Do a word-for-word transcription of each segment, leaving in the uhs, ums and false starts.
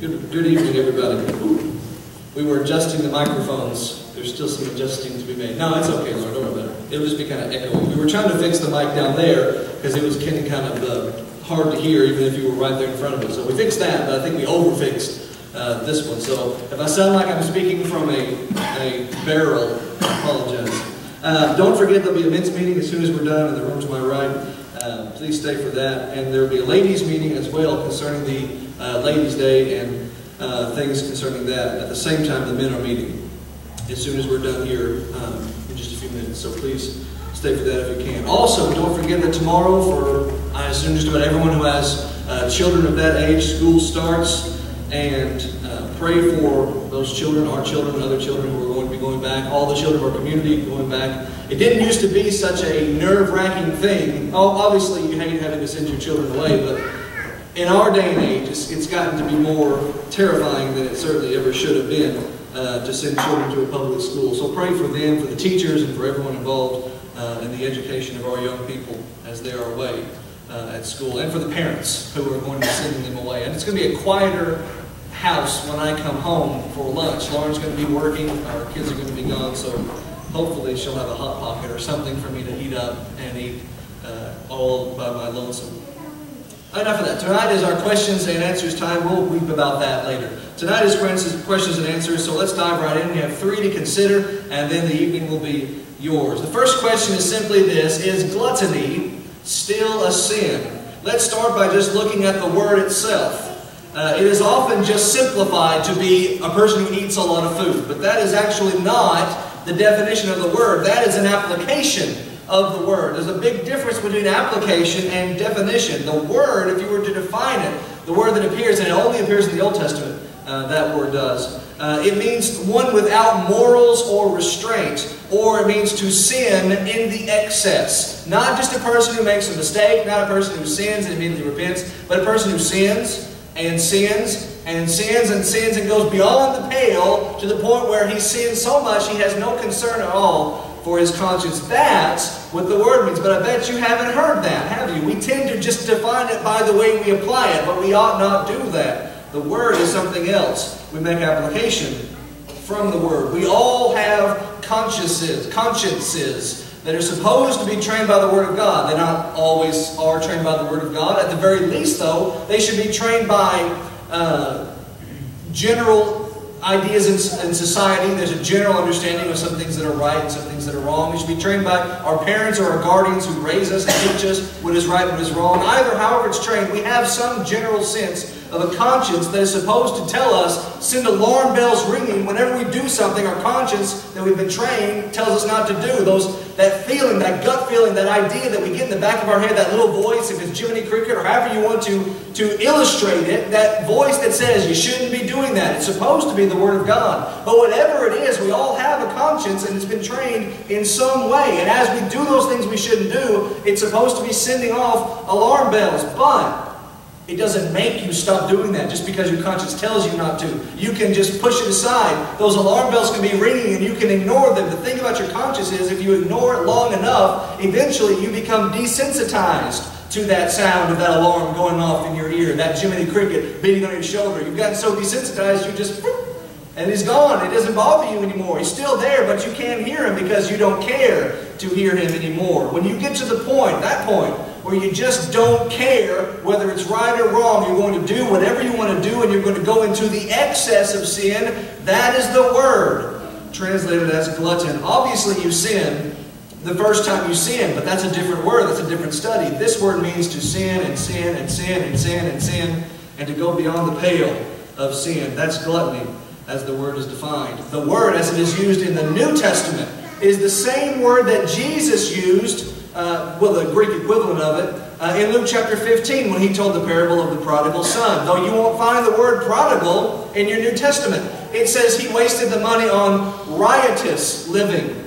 Good, good evening, everybody. Ooh. We were adjusting the microphones. There's still some adjusting to be made. No, it's okay, Lord. Don't worry about it. It'll just be kind of echoing. We were trying to fix the mic down there because it was kind of, kind of uh, hard to hear even if you were right there in front of us. So we fixed that, but I think we overfixed uh, this one. So if I sound like I'm speaking from a, a barrel, I apologize. Uh, don't forget there'll be a men's meeting as soon as we're done in the room to my right. Uh, please stay for that. And there will be a ladies' meeting as well concerning the uh, Ladies' Day and uh, things concerning that. At the same time, the men are meeting as soon as we're done here um, in just a few minutes. So please stay for that if you can. Also, don't forget that tomorrow, for I assume just about everyone who has uh, children of that age, school starts. And uh, pray for those children, our children, and other children who are going to be going back, all the children of our community going back. It didn't used to be such a nerve-wracking thing. Oh, obviously, you hate having to send your children away, but in our day and age, it's, it's gotten to be more terrifying than it certainly ever should have been uh, to send children to a public school. So pray for them, for the teachers, and for everyone involved uh, in the education of our young people as they are away uh, at school, and for the parents who are going to be sending them away. And it's going to be a quieter house when I come home for lunch. Lauren's going to be working, our kids are going to be gone, so hopefully she'll have a Hot Pocket or something for me to heat up and eat uh, all by my lonesome. Enough of that. Tonight is our questions and answers time. We'll weep about that later. Tonight is questions and answers, so let's dive right in. We have three to consider, and then the evening will be yours. The first question is simply this: is gluttony still a sin? Let's start by just looking at the word itself. Uh, it is often just simplified to be a person who eats a lot of food, but that is actually not the definition of the word. That is an application of the word. There's a big difference between application and definition. The word, if you were to define it, the word that appears, and it only appears in the Old Testament, uh, that word does. Uh, it means one without morals or restraint, or it means to sin in the excess. Not just a person who makes a mistake, not a person who sins and immediately repents, but a person who sins and sins, and sins and sins, and goes beyond the pale to the point where he sins so much he has no concern at all for his conscience. That's what the word means. But I bet you haven't heard that, have you? We tend to just define it by the way we apply it, but we ought not do that. The word is something else. We make application from the word. We all have consciences, consciences that are supposed to be trained by the Word of God. They not always are trained by the Word of God. At the very least, though, they should be trained by uh, general ideas in, in society. There's a general understanding of some things that are right and some things that are wrong. We should be trained by our parents or our guardians who raise us and teach us what is right and what is wrong. Either, however it's trained, we have some general sense of a conscience that is supposed to tell us, send alarm bells ringing whenever we do something. Our conscience that we've been trained tells us not to do. Those, that feeling, that gut feeling, that idea that we get in the back of our head, that little voice, if it's Jiminy Cricket or however you want to, to illustrate it, that voice that says you shouldn't be doing that. It's supposed to be the Word of God. But whatever it is, we all have a conscience and it's been trained in some way. And as we do those things we shouldn't do, it's supposed to be sending off alarm bells. But it doesn't make you stop doing that just because your conscience tells you not to. You can just push it aside. Those alarm bells can be ringing and you can ignore them. The thing about your conscience is if you ignore it long enough, eventually you become desensitized to that sound of that alarm going off in your ear, that Jiminy Cricket beating on your shoulder. You've gotten so desensitized you just, and he's gone. It doesn't bother you anymore. He's still there, but you can't hear him because you don't care to hear him anymore. When you get to the point, that point, where you just don't care whether it's right or wrong, you're going to do whatever you want to do and you're going to go into the excess of sin, that is the word, translated as glutton. Obviously you sin the first time you sin, but that's a different word, that's a different study. This word means to sin and sin and sin and sin and sin and to go beyond the pale of sin. That's gluttony as the word is defined. The word as it is used in the New Testament is the same word that Jesus used, uh, well, the Greek equivalent of it, uh, in Luke chapter fifteen when he told the parable of the prodigal son. Though you won't find the word prodigal in your New Testament. It says he wasted the money on riotous living.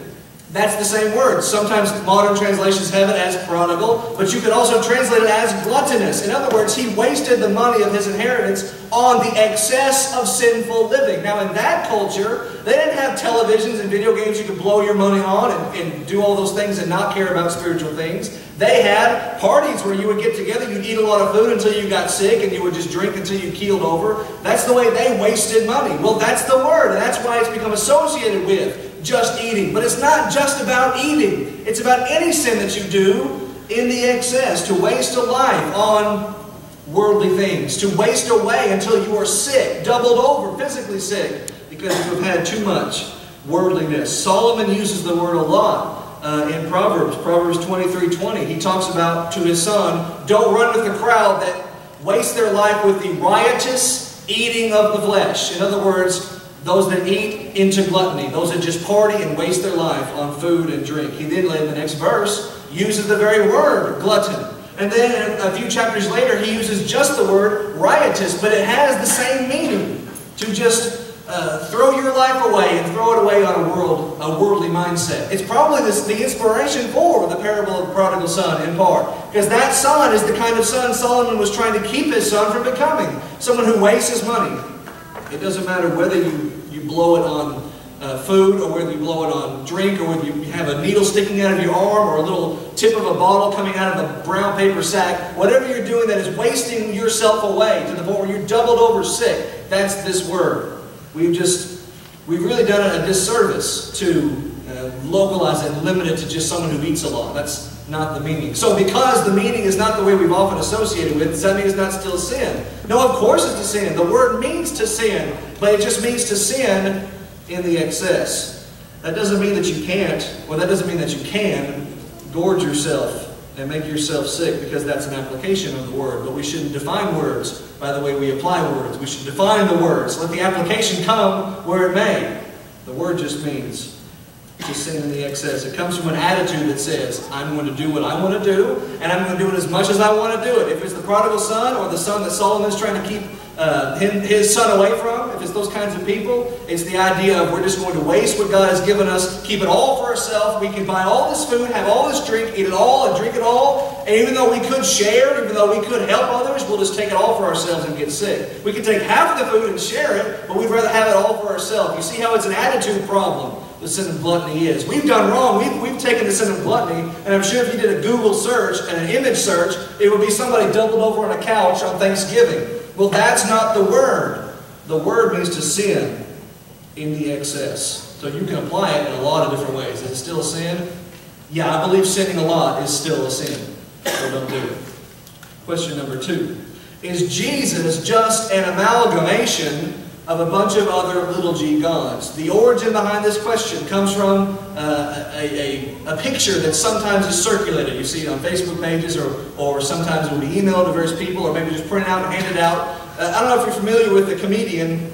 That's the same word. Sometimes modern translations have it as prodigal, but you could also translate it as gluttonous. In other words, he wasted the money of his inheritance on the excess of sinful living. Now, in that culture, they didn't have televisions and video games you could blow your money on and, and do all those things and not care about spiritual things. They had parties where you would get together, you'd eat a lot of food until you got sick, and you would just drink until you keeled over. That's the way they wasted money. Well, that's the word, and that's why it's become associated with just eating. But it's not just about eating. It's about any sin that you do in the excess, to waste a life on worldly things, to waste away until you are sick, doubled over, physically sick, because you have had too much worldliness. Solomon uses the word a lot uh, in Proverbs, Proverbs twenty-three twenty. He talks about to his son, don't run with the crowd that waste their life with the riotous eating of the flesh. In other words, those that eat into gluttony, those that just party and waste their life on food and drink. He then, in the next verse, uses the very word, glutton. And then a few chapters later, he uses just the word riotous, but it has the same meaning. To just uh, throw your life away and throw it away on a world, a worldly mindset. It's probably this, the inspiration for the parable of the prodigal son, in part. Because that son is the kind of son Solomon was trying to keep his son from becoming. Someone who wastes his money. It doesn't matter whether you, you blow it on uh, food, or whether you blow it on drink, or whether you have a needle sticking out of your arm, or a little tip of a bottle coming out of a brown paper sack. Whatever you're doing that is wasting yourself away to the point where you're doubled over sick, that's this word. We've just, we've really done it a disservice to uh, localize it and limit it to just someone who eats a lot. That's not the meaning. So because the meaning is not the way we've often associated with, does that mean it's not still a sin? No, of course it's a sin. The word means to sin, but it just means to sin in the excess. That doesn't mean that you can't, or that doesn't mean that you can gorge yourself and make yourself sick, because that's an application of the word. But we shouldn't define words by the way we apply words. We should define the words. Let the application come where it may. The word just means to sin in the excess. It comes from an attitude that says, I'm going to do what I want to do, and I'm going to do it as much as I want to do it. If it's the prodigal son, or the son that Solomon is trying to keep uh, him, his son away from, if it's those kinds of people, it's the idea of we're just going to waste what God has given us, keep it all for ourselves. We can buy all this food, have all this drink, eat it all, and drink it all, and even though we could share, even though we could help others, we'll just take it all for ourselves and get sick. We can take half of the food and share it, but we'd rather have it all for ourselves. You see how it's an attitude problem? The sin of gluttony is. We've done wrong. We've, we've taken the sin of gluttony, and I'm sure if you did a Google search and an image search, it would be somebody doubled over on a couch on Thanksgiving. Well, that's not the word. The word means to sin in the excess. So you can apply it in a lot of different ways. Is it still a sin? Yeah, I believe sinning a lot is still a sin. So don't do it. Question number two. Is Jesus just an amalgamation of a bunch of other little g gods? The origin behind this question comes from uh, a, a, a picture that sometimes is circulated. You see it on Facebook pages, or, or sometimes it will be emailed to various people, or maybe just printed out and handed out. Uh, I don't know if you're familiar with the comedian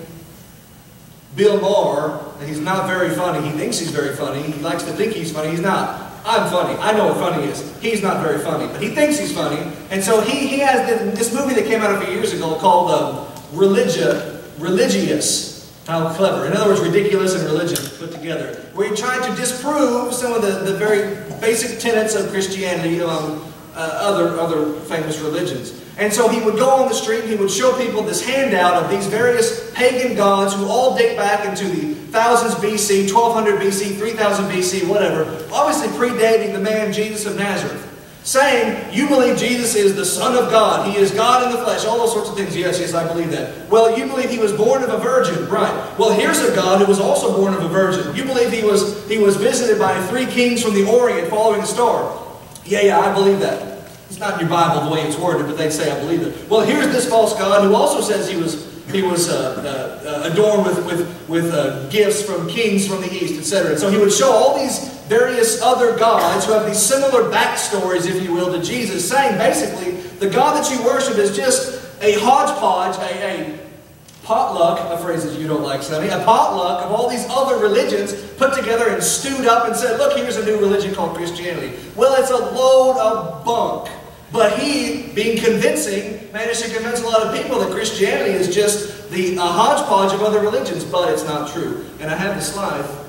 Bill Maher. He's not very funny. He thinks he's very funny. He likes to think he's funny. He's not. I'm funny. I know what funny is. He's not very funny, but he thinks he's funny. And so he, he has this movie that came out a few years ago called um, Religia. Religious. How clever. In other words, ridiculous and religion put together. Where he tried to disprove some of the, the very basic tenets of Christianity among uh, other, other famous religions. And so he would go on the street and he would show people this handout of these various pagan gods who all date back into the thousands B C, twelve hundred B C, three thousand B C, whatever. Obviously predating the man Jesus of Nazareth. Saying, you believe Jesus is the Son of God. He is God in the flesh. All those sorts of things. Yes, yes, I believe that. Well, you believe he was born of a virgin. Right. Well, here's a God who was also born of a virgin. You believe he was, he was visited by three kings from the Orient following the star. Yeah, yeah, I believe that. It's not in your Bible the way it's worded, but they'd say, I believe it. Well, here's this false God who also says he was, he was uh, uh, adorned with, with, with uh, gifts from kings from the East, et cetera. And so he would show all these various other gods who have these similar backstories, if you will, to Jesus, saying basically the God that you worship is just a hodgepodge, a, a potluck, a phrase that you don't like, Sonny, a potluck of all these other religions put together and stewed up and said, look, here's a new religion called Christianity. Well, it's a load of bunk. But he, being convincing, managed to convince a lot of people that Christianity is just the uh, hodgepodge of other religions, but it's not true. And I have the slide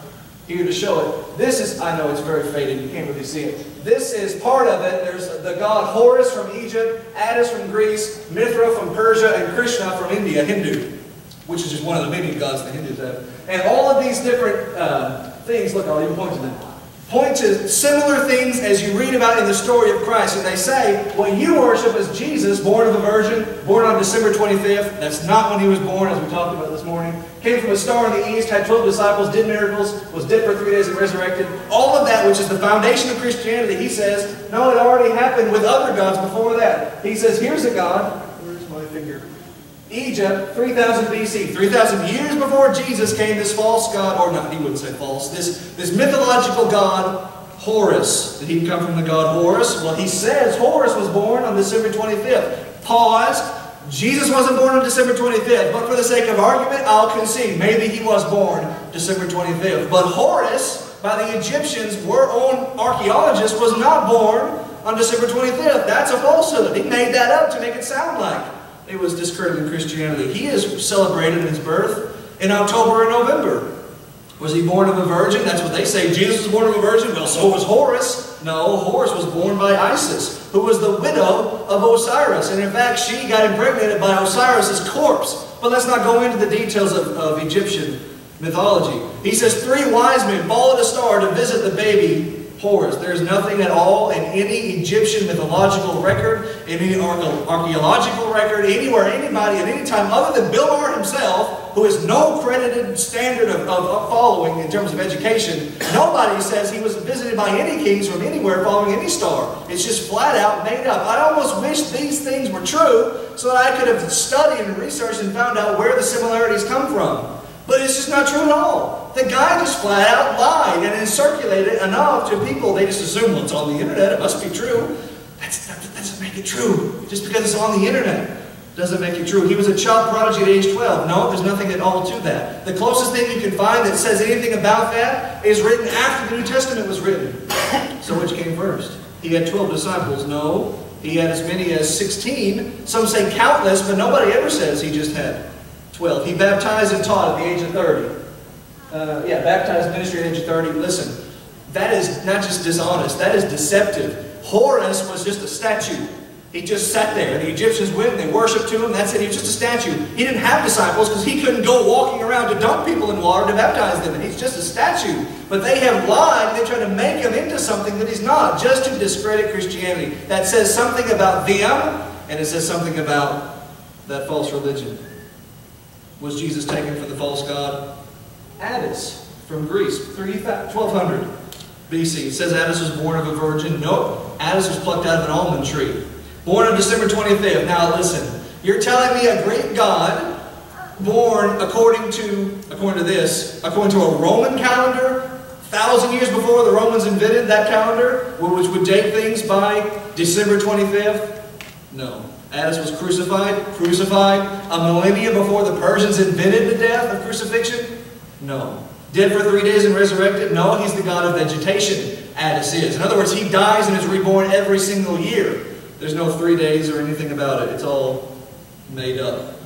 here to show it. This is, I know it's very faded, you can't really see it. This is part of it. There's the god Horus from Egypt, Attis from Greece, Mithra from Persia, and Krishna from India, Hindu, which is just one of the many gods the Hindus have. And all of these different uh, things, look, I'll even point to them, point to similar things as you read about in the story of Christ. And they say, what you worship is Jesus, born of a virgin, born on December twenty-fifth. That's not when he was born, as we talked about this morning. Came from a star in the east, had twelve disciples, did miracles, was dead for three days and resurrected. All of that, which is the foundation of Christianity, he says, no, it already happened with other gods before that. He says, here's a god. Where's my finger? Egypt, three thousand B C, three thousand years before Jesus came, this false god, or not, he wouldn't say false, this, this mythological god, Horus. Did he come from the god Horus? Well, he says Horus was born on December twenty-fifth. Pause. Jesus wasn't born on December twenty-fifth, but for the sake of argument, I'll concede. Maybe he was born December twenty-fifth. But Horus, by the Egyptians, their own archaeologists, was not born on December twenty-fifth. That's a falsehood. He made that up to make it sound like it was discrediting Christianity. He is celebrated his birth in October and November. Was he born of a virgin? That's what they say. Jesus was born of a virgin. Well, so was Horus. No, Horus was born by Isis, who was the widow of Osiris. And in fact, she got impregnated by Osiris's corpse. But let's not go into the details of, of Egyptian mythology. He says three wise men followed a star to visit the baby Horus. There's nothing at all in any Egyptian mythological record, in any archaeological record, anywhere, anybody, at any time, other than Bill Maher himself, who has no credited standard of, of, of following in terms of education. Nobody says he was visited by any kings from anywhere following any star. It's just flat out made up. I almost wish these things were true so that I could have studied and researched and found out where the similarities come from. But it's just not true at all. The guy just flat out lied and then circulated it enough to people. They just assume, well, it's on the internet, it must be true. That's, that doesn't make it true. Just because it's on the internet doesn't make it true. He was a child prodigy at age twelve. No, there's nothing at all to that. The closest thing you can find that says anything about that is written after the New Testament was written. So which came first? He had twelve disciples. No, he had as many as sixteen. Some say countless, but nobody ever says he just had twelve. He baptized and taught at the age of thirty. Uh, yeah, baptized ministry at the age of thirty. Listen, that is not just dishonest, that is deceptive. Horus was just a statue. He just sat there. The Egyptians went and they worshipped to him. That's it. He was just a statue. He didn't have disciples because he couldn't go walking around to dunk people in water to baptize them. And he's just a statue. But they have lied and they try to make him into something that he's not, just to discredit Christianity. That says something about them and it says something about that false religion. Was Jesus taken for the false god? Attis from Greece, twelve hundred B C. It says Attis was born of a virgin. Nope. Attis was plucked out of an almond tree. Born on December twenty-fifth. Now listen, you're telling me a Greek god, born according to, according to this, according to a Roman calendar, a thousand years before the Romans invented that calendar, which would date things by December twenty-fifth? No. Attis was crucified, crucified a millennia before the Persians invented the death of crucifixion? No. Dead for three days and resurrected? No, he's the god of vegetation, Attis is. In other words, he dies and is reborn every single year. There's no three days or anything about it. It's all made up.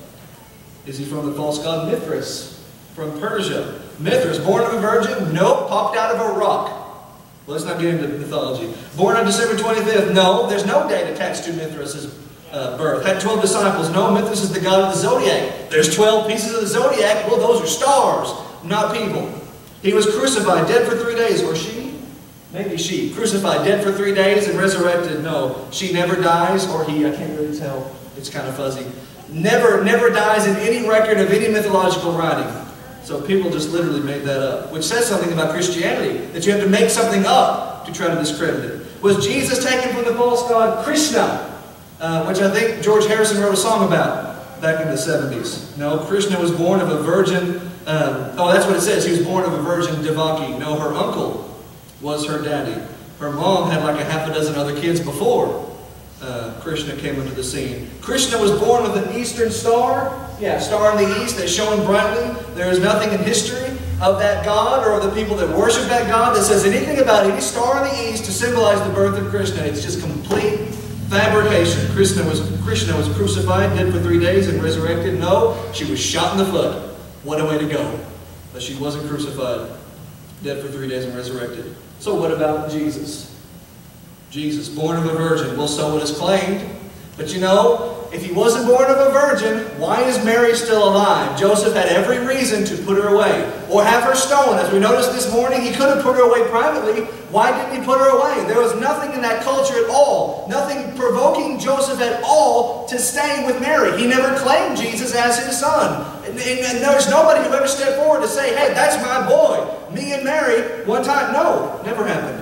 Is he from the false god Mithras from Persia? Mithras, born of a virgin? Nope, popped out of a rock. Well, let's not get into mythology. Born on December twenty-fifth? No, there's no date attached to Mithras' uh, birth. Had twelve disciples? No, Mithras is the god of the zodiac. There's twelve pieces of the zodiac. Well, those are stars, not people. He was crucified, dead for three days. Or she? Maybe she. Crucified, dead for three days and resurrected. No, she never dies, or he. I can't really tell. It's kind of fuzzy. Never, never dies in any record of any mythological writing. So people just literally made that up, which says something about Christianity, that you have to make something up to try to discredit it. Was Jesus taken from the false god Krishna, uh, which I think George Harrison wrote a song about back in the seventies? No, Krishna was born of a virgin. Um, oh, that's what it says. He was born of a virgin Devaki. No, her uncle was her daddy. Her mom had like a half a dozen other kids before uh, Krishna came into the scene. Krishna was born with an eastern star. Yeah, star in the east that's shone brightly. There is nothing in history of that god or of the people that worship that god that says anything about any star in the east to symbolize the birth of Krishna. It's just complete fabrication. Krishna was, Krishna was crucified, dead for three days, and resurrected. No, she was shot in the foot. What a way to go. But she wasn't crucified. dead for three days and resurrected. So what about Jesus? Jesus, born of a virgin. Well, so it is claimed. But you know, if he wasn't born of a virgin, why is Mary still alive? Joseph had every reason to put her away, or have her stoned. As we noticed this morning, he could have put her away privately. Why didn't he put her away? There was nothing in that culture at all, nothing provoking Joseph at all to stay with Mary. He never claimed Jesus as his son. And, and, and there's nobody who ever stepped forward to say, hey, that's my boy. Me and Mary, one time. No, never happened.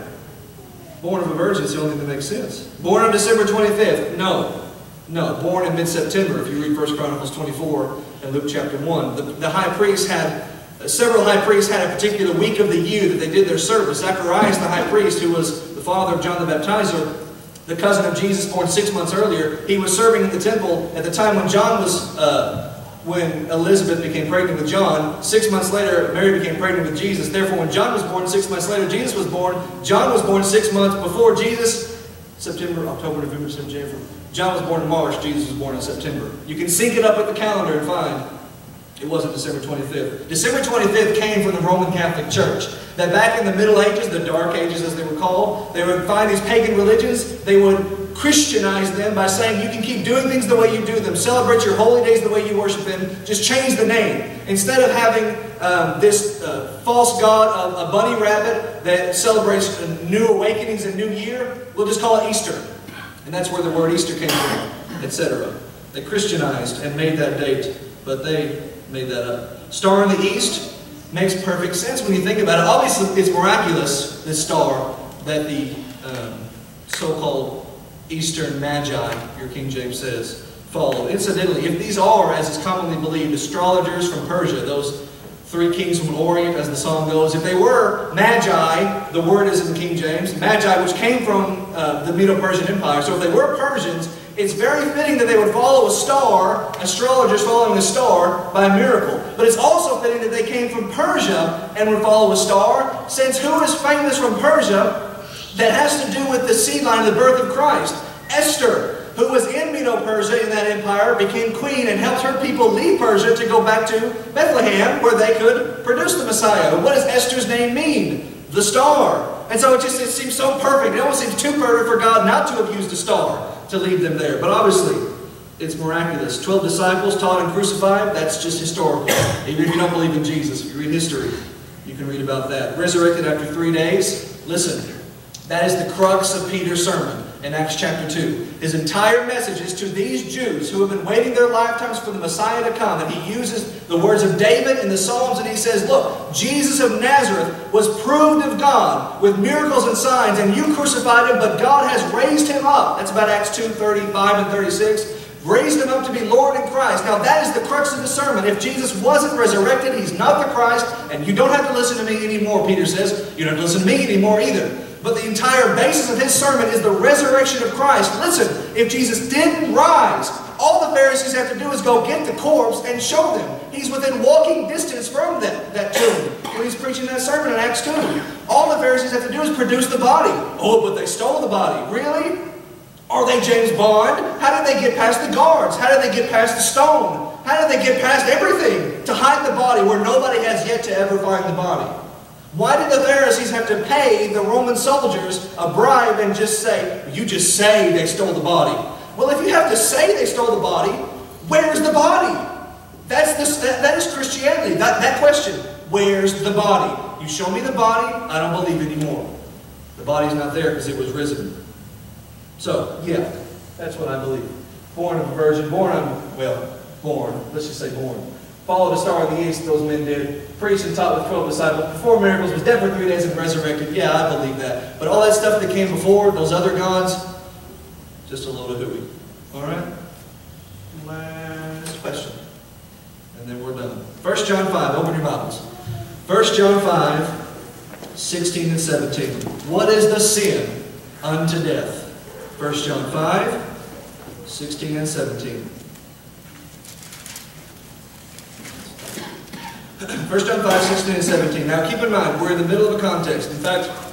Born of a virgin is the only thing that makes sense. Born on December twenty-fifth? No. No, born in mid-September, if you read First Chronicles twenty-four and Luke chapter one. The, the high priest had, uh, several high priests had a particular week of the year that they did their service. Zacharias, the high priest, who was the father of John the Baptizer, the cousin of Jesus, born six months earlier, he was serving in the temple at the time when John was, uh, when Elizabeth became pregnant with John. Six months later, Mary became pregnant with Jesus. Therefore, when John was born, six months later, Jesus was born. John was born six months before Jesus. September, October, November, December, January. John was born in March, Jesus was born in September. You can sync it up with the calendar and find it wasn't December twenty-fifth. December twenty-fifth came from the Roman Catholic Church. That back in the Middle Ages, the Dark Ages as they were called, they would find these pagan religions, they would Christianize them by saying you can keep doing things the way you do them, celebrate your holy days the way you worship them, just change the name. Instead of having um, this uh, false god of a bunny rabbit that celebrates new awakenings and new year, we'll just call it Easter. And that's where the word Easter came from, et cetera. They Christianized and made that date, but they made that up. Star in the East makes perfect sense when you think about it. Obviously, it's miraculous, this star, that the um, so-called Eastern Magi, your King James says, followed. Incidentally, if these are, as is commonly believed, astrologers from Persia, those three kings from Orient, as the song goes, if they were Magi, the word is in King James, Magi, which came from uh, the Medo-Persian Empire, so if they were Persians, it's very fitting that they would follow a star, astrologers following a star, by miracle. But it's also fitting that they came from Persia and would follow a star, since who is famous from Persia that has to do with the seed line of the birth of Christ? Esther, who was in Medo-Persia in that empire, became queen and helped her people leave Persia to go back to Bethlehem where they could produce the Messiah. What does Esther's name mean? The star. And so it just it seems so perfect. It almost seems too perfect for God not to have used a star to lead them there. But obviously, it's miraculous. Twelve disciples taught and crucified, that's just historical. Even if you don't believe in Jesus, if you read history, you can read about that. Resurrected after three days. Listen, that is the crux of Peter's sermon in Acts chapter two. His entire message is to these Jews who have been waiting their lifetimes for the Messiah to come. And he uses the words of David in the Psalms and he says, look, Jesus of Nazareth was proved of God with miracles and signs, and you crucified him, but God has raised him up. That's about Acts two, thirty-five and thirty-six. Raised him up to be Lord and Christ. Now that is the crux of the sermon. If Jesus wasn't resurrected, he's not the Christ, and you don't have to listen to me anymore, Peter says. You don't have to listen to me anymore either. But the entire basis of his sermon is the resurrection of Christ. Listen, if Jesus didn't rise, all the Pharisees have to do is go get the corpse and show them. He's within walking distance from that, that tomb when he's preaching that sermon in Acts two. All the Pharisees have to do is produce the body. Oh, but they stole the body. Really? Are they James Bond? How did they get past the guards? How did they get past the stone? How did they get past everything to hide the body where nobody has yet to ever find the body? Why did the Pharisees have to pay the Roman soldiers a bribe and just say, you just say they stole the body? Well, if you have to say they stole the body, where's the body? That's this, that, that is Christianity. That, that question, where's the body? You show me the body, I don't believe anymore. The body's not there because it was risen. So, yeah, that's what I believe. Born of a virgin, born on, well, born, let's just say born. Followed a star in the east, those men did. Preached and taught with twelve disciples. Performed miracles, was dead for three days and resurrected. Yeah, I believe that. But all that stuff that came before, those other gods, just a load of hooey. Alright? Last question. And then we're done. First John five, open your Bibles. First John five, sixteen and seventeen. What is the sin unto death? First John five, sixteen and seventeen. First John five, sixteen and seventeen. Now keep in mind, we're in the middle of a context. In fact,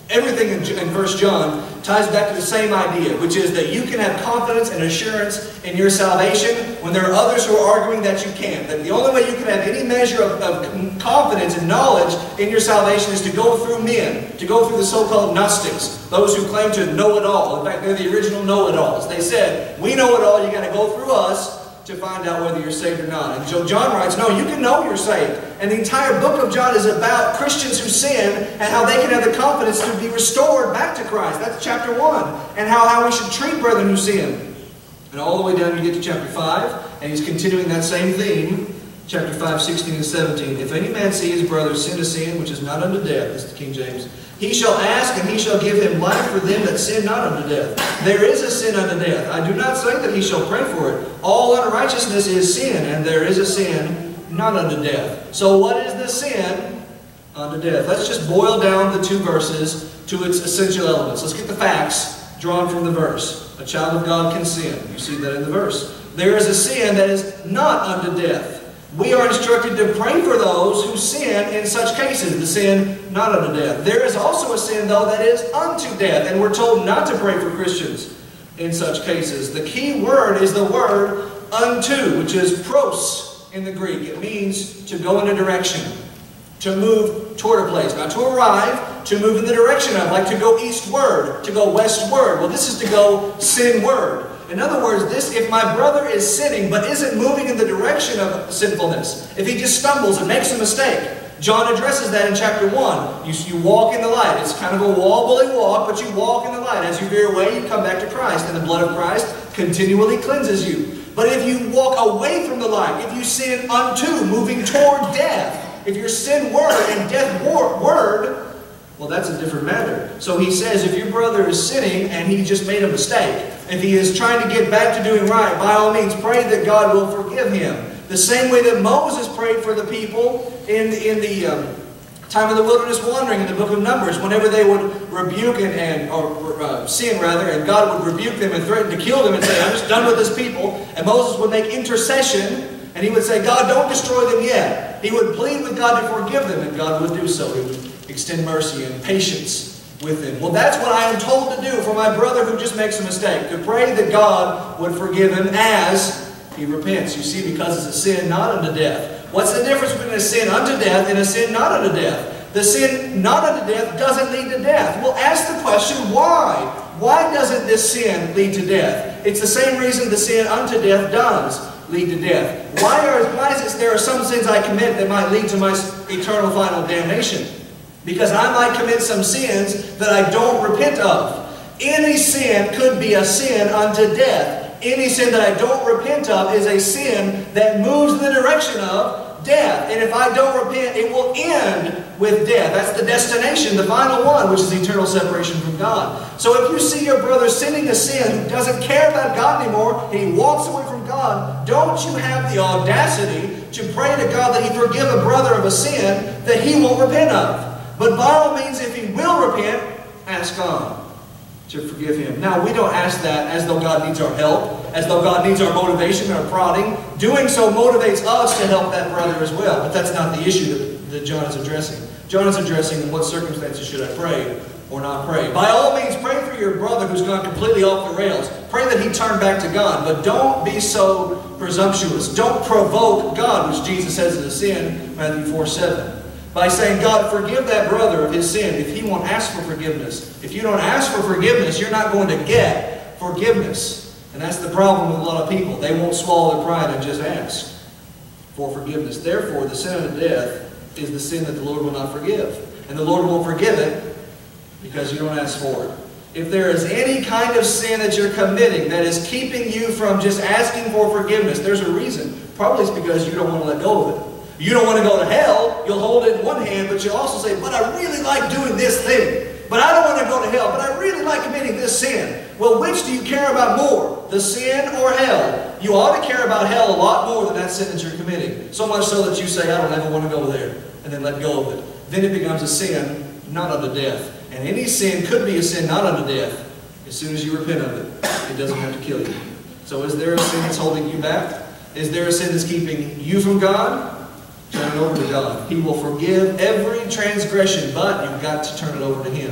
Everything in, in First John ties back to the same idea, which is that you can have confidence and assurance in your salvation when there are others who are arguing that you can't. That the only way you can have any measure of, of confidence and knowledge in your salvation is to go through men, to go through the so-called Gnostics, those who claim to know it all. In fact, they're the original know-it-alls. They said, we know it all, you got to go through us to find out whether you're saved or not. And so John writes, no, you can know you're saved. And the entire book of John is about Christians who sin and how they can have the confidence to be restored back to Christ. That's chapter one. And how, how we should treat brethren who sin. And all the way down you get to chapter five, and he's continuing that same theme. Chapter five, sixteen and seventeen. If any man see his brother sin a sin which is not unto death, this is the King James, he shall ask, and he shall give him life for them that sin not unto death. There is a sin unto death. I do not say that he shall pray for it. All unrighteousness is sin, and there is a sin not unto death. So what is the sin unto death? Let's just boil down the two verses to its essential elements. Let's get the facts drawn from the verse. A child of God can sin. You see that in the verse. There is a sin that is not unto death. We are instructed to pray for those who sin in such cases, the sin not unto death. There is also a sin, though, that is unto death, and we're told not to pray for Christians in such cases. The key word is the word unto, which is pros in the Greek. It means to go in a direction, to move toward a place. Not to arrive, to move in the direction of, like to go eastward, to go westward. Well, this is to go sinward. In other words, this, if my brother is sinning but isn't moving in the direction of sinfulness, if he just stumbles and makes a mistake, John addresses that in chapter one. You, you walk in the light. It's kind of a wobbly walk, but you walk in the light. As you veer away, you come back to Christ, and the blood of Christ continually cleanses you. But if you walk away from the light, if you sin unto, moving toward death, if you're sinward and deathward, well, that's a different matter. So he says, if your brother is sinning and he just made a mistake, if he is trying to get back to doing right, by all means, pray that God will forgive him. The same way that Moses prayed for the people in, in the um, time of the wilderness wandering in the book of Numbers, whenever they would rebuke and, and or uh, sin rather, and God would rebuke them and threaten to kill them and say, I'm just done with this people. And Moses would make intercession, and he would say, God, don't destroy them yet. He would plead with God to forgive them, and God would do so. He would extend mercy and patience with him. Well, that's what I am told to do for my brother who just makes a mistake. To pray that God would forgive him as he repents. You see, because it's a sin not unto death. What's the difference between a sin unto death and a sin not unto death? The sin not unto death doesn't lead to death. Well, ask the question, why? Why doesn't this sin lead to death? It's the same reason the sin unto death does lead to death. Why, are, why is it there are some sins I commit that might lead to my eternal final damnation? Because I might commit some sins that I don't repent of. Any sin could be a sin unto death. Any sin that I don't repent of is a sin that moves in the direction of death. And if I don't repent, it will end with death. That's the destination, the final one, which is eternal separation from God. So if you see your brother sinning a sin who doesn't care about God anymore, and he walks away from God, don't you have the audacity to pray to God that he forgive a brother of a sin that he won't repent of? But by all means, if he will repent, ask God to forgive him. Now, we don't ask that as though God needs our help, as though God needs our motivation or prodding. Doing so motivates us to help that brother as well. But that's not the issue that, that John is addressing. John is addressing in what circumstances should I pray or not pray. By all means, pray for your brother who's gone completely off the rails. Pray that he turn back to God. But don't be so presumptuous. Don't provoke God, which Jesus says is a sin, Matthew four seven. By saying, God, forgive that brother of his sin if he won't ask for forgiveness. If you don't ask for forgiveness, you're not going to get forgiveness. And that's the problem with a lot of people. They won't swallow their pride and just ask for forgiveness. Therefore, the sin of death is the sin that the Lord will not forgive. And the Lord won't forgive it because you don't ask for it. If there is any kind of sin that you're committing that is keeping you from just asking for forgiveness, there's a reason. Probably it's because you don't want to let go of it. You don't want to go to hell, you'll hold it in one hand, but you'll also say, but I really like doing this thing. But I don't want to go to hell, but I really like committing this sin. Well, which do you care about more, the sin or hell? You ought to care about hell a lot more than that sin that you're committing. So much so that you say, I don't ever want to go there, and then let go of it. Then it becomes a sin not unto death. And any sin could be a sin not unto death as soon as you repent of it. It doesn't have to kill you. So is there a sin that's holding you back? Is there a sin that's keeping you from God? Turn it over to God. He will forgive every transgression, but you've got to turn it over to Him.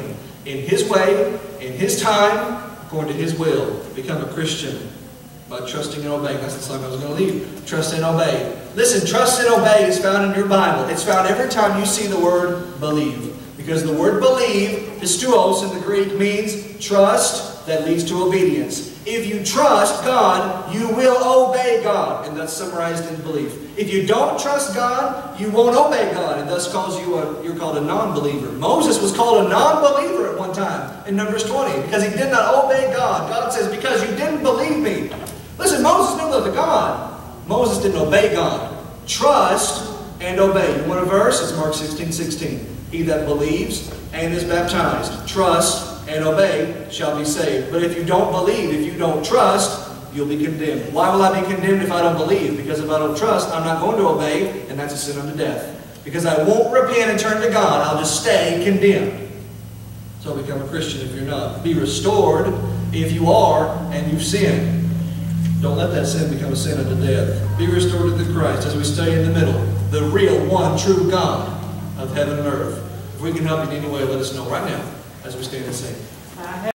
in His way, in His time, according to His will. Become a Christian by trusting and obeying. That's the song I was going to leave. Trust and obey. Listen, trust and obey is found in your Bible. It's found every time you see the word believe. Because the word believe, pistuos in the Greek, means trust that leads to obedience. If you trust God, you will obey God. And that's summarized in belief. If you don't trust God, you won't obey God. And thus calls you a, you're called a non-believer. Moses was called a non-believer at one time in Numbers twenty because he did not obey God. God says, because you didn't believe me. Listen, Moses knew the God. Moses didn't obey God. Trust and obey. You want a verse? It's Mark sixteen sixteen. He that believes and is baptized, trust and obey, shall be saved. But if you don't believe, if you don't trust, you'll be condemned. Why will I be condemned if I don't believe? Because if I don't trust, I'm not going to obey, and that's a sin unto death. Because I won't repent and turn to God, I'll just stay condemned. So become a Christian if you're not. Be restored if you are and you've sinned. Don't let that sin become a sin unto death. Be restored to the Christ as we stay in the middle. The real, one, true God of heaven and earth. If we can help you in any way, let us know right now as we stand and sing.